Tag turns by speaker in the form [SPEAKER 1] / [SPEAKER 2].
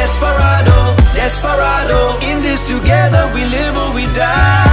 [SPEAKER 1] desperado, desperado. In this together we live or we die.